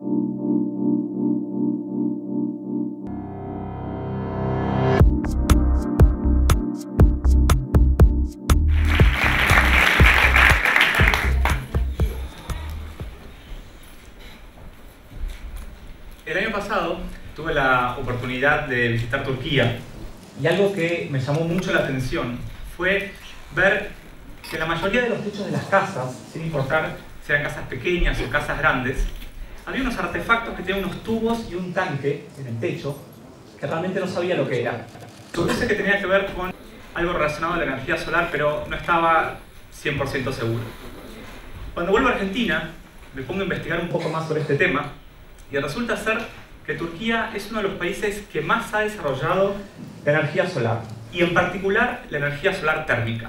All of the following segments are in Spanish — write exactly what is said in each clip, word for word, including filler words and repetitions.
El año pasado tuve la oportunidad de visitar Turquía y algo que me llamó mucho la atención fue ver que la mayoría de los techos de las casas, sin importar si eran casas pequeñas o casas grandes, había unos artefactos que tenían unos tubos y un tanque en el techo que realmente no sabía lo que era. Supuse que tenía que ver con algo relacionado a la energía solar, pero no estaba cien por ciento seguro. Cuando vuelvo a Argentina, me pongo a investigar un poco más sobre este tema y resulta ser que Turquía es uno de los países que más ha desarrollado la energía solar, y en particular la energía solar térmica.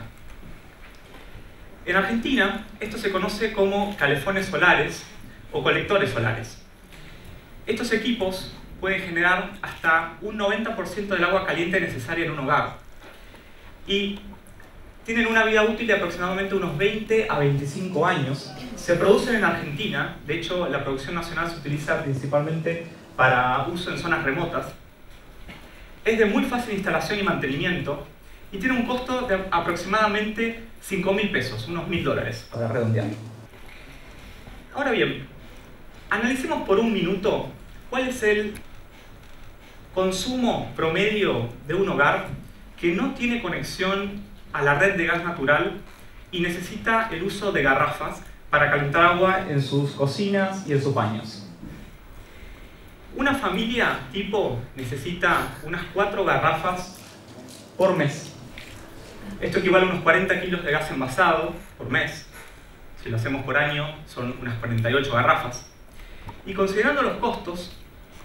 En Argentina, esto se conoce como calefones solares o colectores solares. Estos equipos pueden generar hasta un noventa por ciento del agua caliente necesaria en un hogar y tienen una vida útil de aproximadamente unos veinte a veinticinco años. Se producen en Argentina, de hecho la producción nacional se utiliza principalmente para uso en zonas remotas. Es de muy fácil instalación y mantenimiento y tiene un costo de aproximadamente cinco mil pesos, unos mil dólares, para redondear. Ahora bien, analicemos por un minuto cuál es el consumo promedio de un hogar que no tiene conexión a la red de gas natural y necesita el uso de garrafas para calentar agua en sus cocinas y en sus baños. Una familia tipo necesita unas cuatro garrafas por mes. Esto equivale a unos cuarenta kilos de gas envasado por mes. Si lo hacemos por año, son unas cuarenta y ocho garrafas. Y considerando los costos,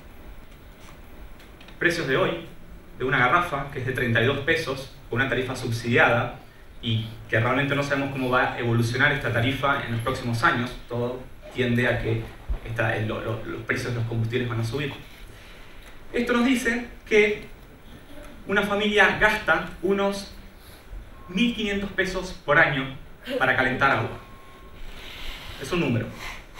precios de hoy, de una garrafa, que es de treinta y dos pesos, con una tarifa subsidiada, y que realmente no sabemos cómo va a evolucionar esta tarifa en los próximos años, todo tiende a que esta, lo, lo, los precios de los combustibles van a subir. Esto nos dice que una familia gasta unos mil quinientos pesos por año para calentar agua. Es un número.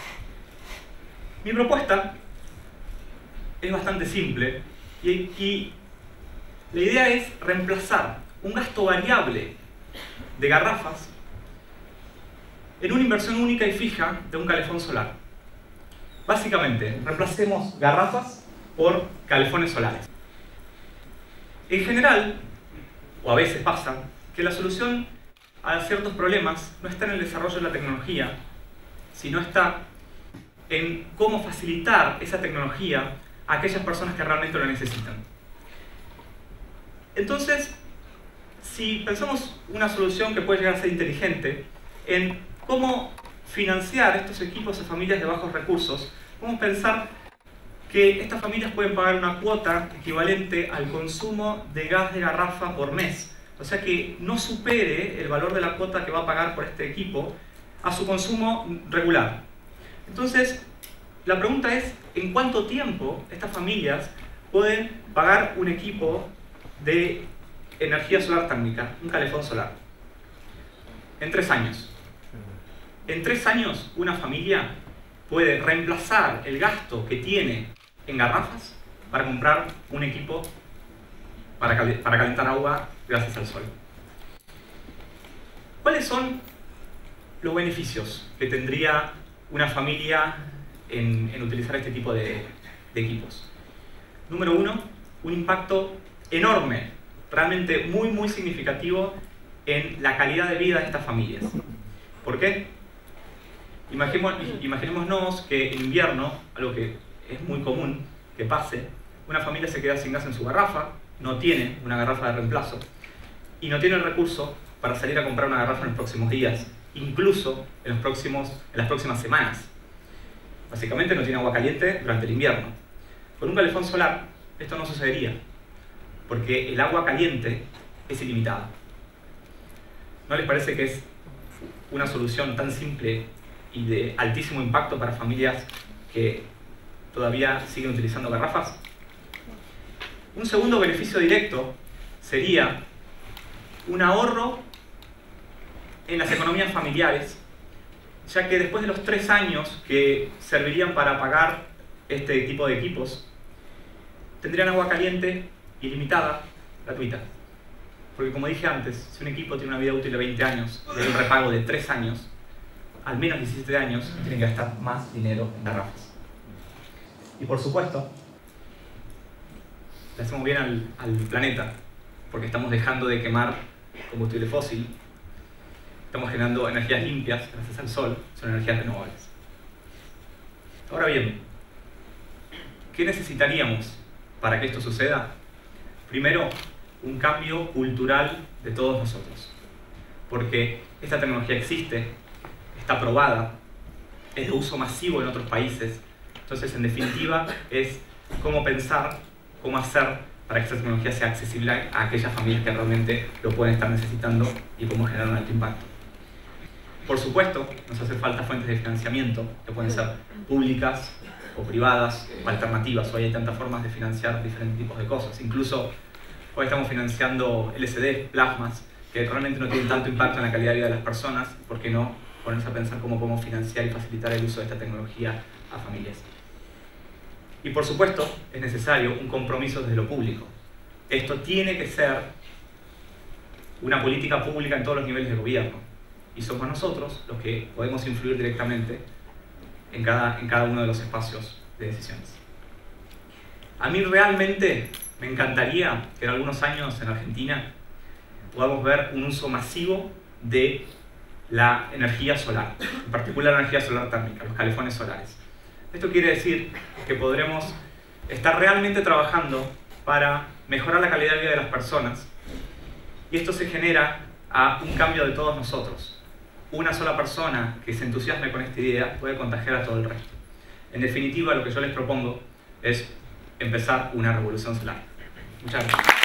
Mi propuesta es bastante simple y, y la idea es reemplazar un gasto variable de garrafas en una inversión única y fija de un calefón solar. Básicamente, reemplacemos garrafas por calefones solares. En general, o a veces pasa, que la solución a ciertos problemas no está en el desarrollo de la tecnología, sino está en cómo facilitar esa tecnología a aquellas personas que realmente lo necesitan. Entonces, si pensamos una solución que puede llegar a ser inteligente en cómo financiar estos equipos a familias de bajos recursos, podemos pensar que estas familias pueden pagar una cuota equivalente al consumo de gas de garrafa por mes. O sea que no supere el valor de la cuota que va a pagar por este equipo a su consumo regular. Entonces, la pregunta es, ¿en cuánto tiempo estas familias pueden pagar un equipo de energía solar térmica, un calefón solar? En tres años. En tres años, una familia puede reemplazar el gasto que tiene en garrafas para comprar un equipo para, cal para calentar agua gracias al sol. ¿Cuáles son los beneficios que tendría una familia en, en utilizar este tipo de, de equipos? Número uno, un impacto enorme, realmente muy muy significativo en la calidad de vida de estas familias. ¿Por qué? Imaginemos, imaginémonos que en invierno, algo que es muy común que pase, una familia se queda sin gas en su garrafa, no tiene una garrafa de reemplazo y no tiene el recurso para salir a comprar una garrafa en los próximos días, incluso en, los próximos, en las próximas semanas. Básicamente no tiene agua caliente durante el invierno. Con un calefón solar esto no sucedería, porque el agua caliente es ilimitada. ¿No les parece que es una solución tan simple y de altísimo impacto para familias que todavía siguen utilizando garrafas? Un segundo beneficio directo sería un ahorro en las economías familiares, ya que después de los tres años que servirían para pagar este tipo de equipos tendrían agua caliente ilimitada, gratuita. Porque como dije antes, si un equipo tiene una vida útil de veinte años y hay un repago de tres años, al menos diecisiete años, tienen que gastar más dinero en garrafas. Y por supuesto, le hacemos bien al, al planeta, porque estamos dejando de quemar combustible fósil, estamos generando energías limpias gracias al sol, son energías renovables. Ahora bien, ¿qué necesitaríamos para que esto suceda? Primero, un cambio cultural de todos nosotros, porque esta tecnología existe, está probada, es de uso masivo en otros países. Entonces, en definitiva, es cómo pensar, cómo hacer para que esta tecnología sea accesible a aquellas familias que realmente lo pueden estar necesitando y cómo generar un alto impacto. Por supuesto, nos hace falta fuentes de financiamiento, que pueden ser públicas o privadas o alternativas. Hoy hay tantas formas de financiar diferentes tipos de cosas. Incluso hoy estamos financiando L C D, plasmas, que realmente no tienen tanto impacto en la calidad de vida de las personas. ¿Por qué no ponerse a pensar cómo podemos financiar y facilitar el uso de esta tecnología a familias? Y por supuesto, es necesario un compromiso desde lo público. Esto tiene que ser una política pública en todos los niveles de gobierno. Y somos nosotros los que podemos influir directamente en cada, en cada uno de los espacios de decisiones. A mí realmente me encantaría que en algunos años en Argentina podamos ver un uso masivo de la energía solar, en particular la energía solar térmica, los calefones solares. Esto quiere decir que podremos estar realmente trabajando para mejorar la calidad de vida de las personas, y esto se genera a un cambio de todos nosotros. Una sola persona que se entusiasme con esta idea puede contagiar a todo el resto. En definitiva, lo que yo les propongo es empezar una revolución solar. Muchas gracias.